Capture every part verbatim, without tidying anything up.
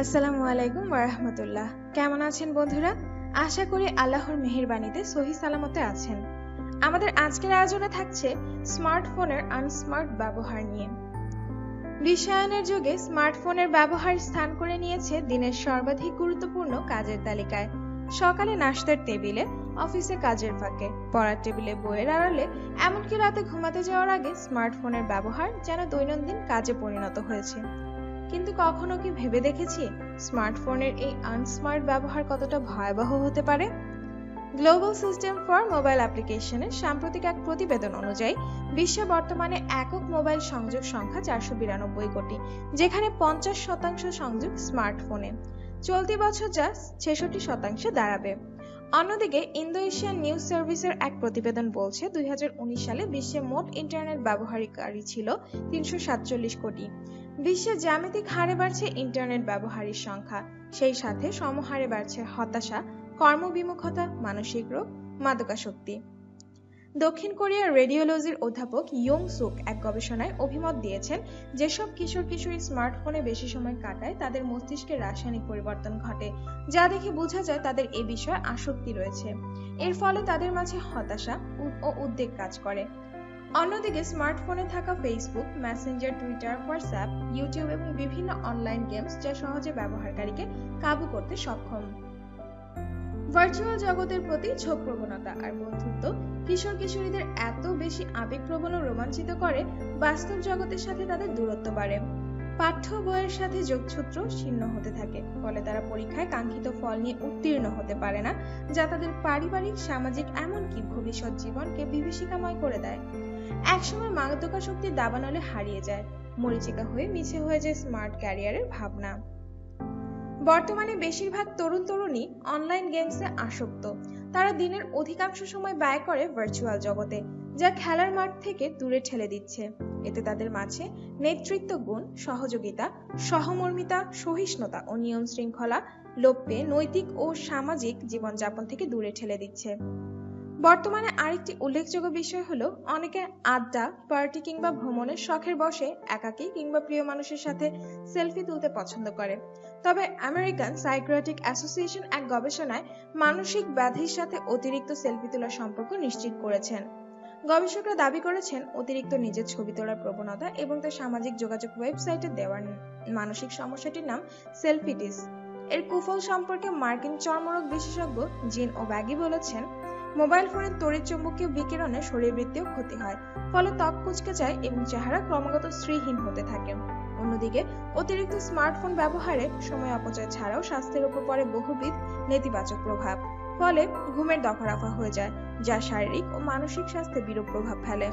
আসসালামু আলাইকুম ওয়া রাহমাতুল্লাহ। কেমন আছেন বন্ধুরা? আশা করি আল্লাহর মেহেরবানিতে সহি সালামতে আছেন। আমাদের আজকের আয়োজনে থাকছে স্মার্টফোনের আনস্মার্ট ব্যবহার নিয়ে। বিশ্বায়নের যুগে স্মার্টফোনের ব্যবহার স্থান করে নিয়েছে দিনের সর্বাধিক গুরুত্বপূর্ণ কাজের তালিকায়। সকালে নাশতার টেবিলে, অফিসে কাজের ফাঁকে, পড়ার টেবিলে বইয়ের আড়ালে, এমনকি রাতে ঘুমাতে যাওয়ার আগে স্মার্টফোনের ব্যবহার যেন দৈনন্দিন কাজে পরিণত হয়েছে। কিন্তু কখনো কি ভেবে দেখেছি স্মার্টফোনের এই আনস্মার্ট ব্যবহার কতটা ভয়াবহ হতে পারে? গ্লোবাল সিস্টেম ফর মোবাইল অ্যাপ্লিকেশনের সাম্প্রতিক এক প্রতিবেদন অনুযায়ী বিশ্বে বর্তমানে একক মোবাইল সংযোগ সংখ্যা চারশো বিরানব্বই কোটি, যেখানে পঞ্চাশ শতাংশ সংযোগ স্মার্টফোনে। চলতি বছর যা ছেষট্টি শতাংশে দাঁড়াবে। অন্যদিকে ইন্দো এশিয়ান নিউজ সার্ভিসের এক প্রতিবেদন বলছে দুই হাজার উনিশ সালে বিশ্বে মোট ইন্টারনেট ব্যবহারকারী ছিল তিনশো সাতচল্লিশ কোটি। বিশ্বে জ্যামিতিক হারে বাড়ছে ইন্টারনেট ব্যবহারীর সংখ্যা, সেই সাথে সমহারে বাড়ছে হতাশা, কর্মবিমুখতা, মানসিক রোগ, মাদকাসক্তি। দক্ষিণ কোরিয়ার রেডিওলজির অধ্যাপক ইয়ং সুক এক গবেষণায় অভিমত দিয়েছেন, যেসব কিশোর কিশোরী স্মার্টফোনে বেশি সময় কাটায় তাদের মস্তিষ্কে রাসায়নিক পরিবর্তন ঘটে, যা দেখে বোঝা যায় তাদের এ বিষয়ে আসক্তি রয়েছে। এর ফলে তাদের মাঝে হতাশা ও উদ্বেগ কাজ করে। অন্যদিকে স্মার্টফোনে থাকা Facebook, Messenger, Twitter, WhatsApp, YouTube এবং বিভিন্ন অনলাইন গেমস যা সহজে ব্যবহারকারীকে কাবু করতে সক্ষম। ভার্চুয়াল জগতের প্রতি ঝোঁক প্রবণতা আর বন্ধুত্ব কিশোর কিশোরীদের এত বেশি আবেগপ্রবণ ও রোমাঞ্চিত করে, বাস্তব জগতের সাথে তাদের দূরত্ব বাড়ে। পাঠ্য বইয়ের সাথে যোগসূত্র ছিন্ন হতে থাকে, ফলে তারা পরীক্ষায় কাঙ্ক্ষিত ফল নিয়ে উত্তীর্ণ হতে পারে না, যা তাদের পারিবারিক, সামাজিক, এমনকি ভবিষ্যৎ জীবনকে বিভীষিকাময় করে দেয়। একসময় মাদকাসক্তির দাবানলে হারিয়ে যায়, মরীচিকা হয়ে মিছে হয়ে যায় স্মার্ট ক্যারিয়ারের ভাবনা। বর্তমানে বেশিরভাগ তরুণ তরুণী অনলাইন গেমসে আসক্ত। তারা দিনের অধিকাংশ সময় ব্যয় করে ভার্চুয়াল জগতে, যা খেলার মাঠ থেকে দূরে ঠেলে দিচ্ছে। এতে তাদের মাঝে নেতৃত্ব গুণ, সহযোগিতা, সহমর্মিতা, সহিষ্ণুতা ও নিয়ম শৃঙ্খলা লোপ পেয়ে নৈতিক ও সামাজিক জীবনযাপন থেকে দূরে ঠেলে দিচ্ছে। বর্তমানে আরেকটি উল্লেখযোগ্য বিষয় হলো, অনেকে আড্ডা, পার্টি কিংবা ভ্রমণের শখের বসে একাকী কিংবা প্রিয় মানুষের সাথে সেলফি তুলতে পছন্দ করে। তবে আমেরিকান সাইকিয়াট্রিক অ্যাসোসিয়েশন এক গবেষণায় মানসিক ব্যাধির সাথে অতিরিক্ত সেলফি তোলার সম্পর্ক নিশ্চিত করেছেন। গবেষকরা দাবি করেছেন, অতিরিক্ত নিজের ছবি তোলার প্রবণতা এবং তার সামাজিক যোগাযোগ ওয়েবসাইটে দেওয়ার মানসিক সমস্যাটির নাম সেলফিটিস। এর কুফল সম্পর্কে মার্কিন চর্মরোগ বিশেষজ্ঞ জিন ওব্যাগি বলেছেন, মোবাইল ফোনের তড়িৎচুম্বকীয় বিকিরণে শরীরবৃত্তীয় ক্ষতি হয়, ফলে ত্বক কুঁচকে যায় এবং চেহারা ক্রমাগত শ্রীহীন হতে থাকে। অন্যদিকে অতিরিক্ত স্মার্টফোন ব্যবহারে সময় অপচয় ছাড়াও স্বাস্থ্যের উপর পড়ে বহুবিধ নেতিবাচক প্রভাব। ফলে ঘুমের দফারফা হয়ে যায়, যা শারীরিক ও মানসিক স্বাস্থ্যে বিরূপ প্রভাব ফেলে।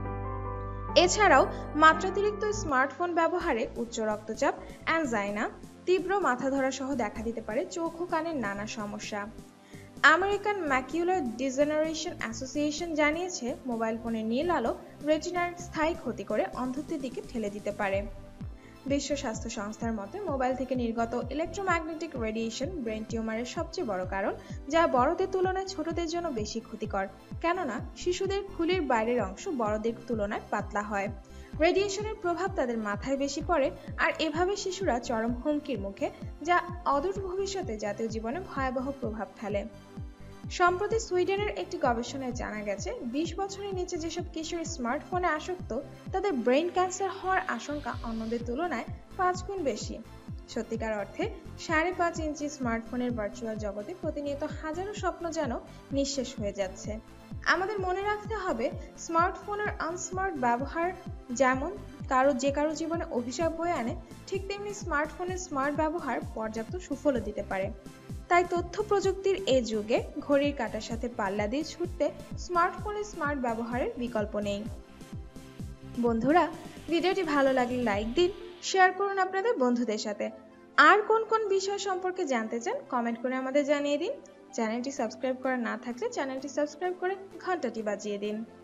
এছাড়াও মাত্রাতিরিক্ত স্মার্টফোন ব্যবহারে উচ্চ রক্তচাপ, অ্যানজাইনা, তীব্র মাথা ধরা সহ দেখা দিতে পারে চোখ ও কানের নানা সমস্যা। আমেরিকান ম্যাকুলার ডিজেনারেশন অ্যাসোসিয়েশন জানিয়েছে, মোবাইল ফোনের নীল আলো রেটিনার স্থায়ী ক্ষতি করে অন্ধত্বের দিকে ঠেলে দিতে পারে। বিশ্ব স্বাস্থ্য সংস্থার মতে, মোবাইল থেকে নির্গত ইলেকট্রোম্যাগনেটিক রেডিয়েশন ব্রেন টিউমারের সবচেয়ে বড় কারণ, যা বড়দের তুলনায় ছোটদের জন্য বেশি ক্ষতিকর, কেননা শিশুদের খুলির বাইরের অংশ বড়দের তুলনায় পাতলা হয়। রেডিয়েশনের প্রভাব তাদের মাথায় বেশি পড়ে, আর এভাবে শিশুরা চরম হুমকির মুখে, যা অদূর ভবিষ্যতে জাতীয় জীবনে ভয়াবহ প্রভাব ফেলে। সম্প্রতি সুইডেনের একটি গবেষণায় জানা গেছে, বিশ বছরের নিচে যেসব কিশোর স্মার্টফোনে আসক্ত, তাদের ব্রেন ক্যান্সার হওয়ার আশঙ্কা অন্যদের তুলনায় পাঁচ গুণ বেশি। সত্যিকার অর্থে সাড়ে পাঁচ ইঞ্চি স্মার্টফোনের ভার্চুয়াল জগতে প্রতিনিয়ত হাজারো স্বপ্ন যেন নিঃশেষ হয়ে যাচ্ছে। আমাদের মনে রাখতে হবে, স্মার্টফোনের আনস্মার্ট ব্যবহার যেমন কারো যে কারো জীবনে অভিশাপ বয়ে আনে, ঠিক তেমনি স্মার্টফোনের স্মার্ট ব্যবহার পর্যাপ্ত সুফলও দিতে পারে। তাই তথ্য প্রযুক্তির এই যুগে ঘড়ির কাঁটার সাথে পাল্লা দিয়ে ছুটতে স্মার্টফোনের স্মার্ট ব্যবহারের বিকল্প নেই। বন্ধুরা, ভিডিওটি ভালো লাগলে লাইক দিন, শেয়ার করুন আপনাদের বন্ধুদের সাথে। আর কোন কোন বিষয় সম্পর্কে জানতে চান কমেন্ট করে আমাদের জানিয়ে দিন। চ্যানেলটি সাবস্ক্রাইব করা না থাকলে চ্যানেলটি সাবস্ক্রাইব করে ঘন্টাটি বাজিয়ে দিন।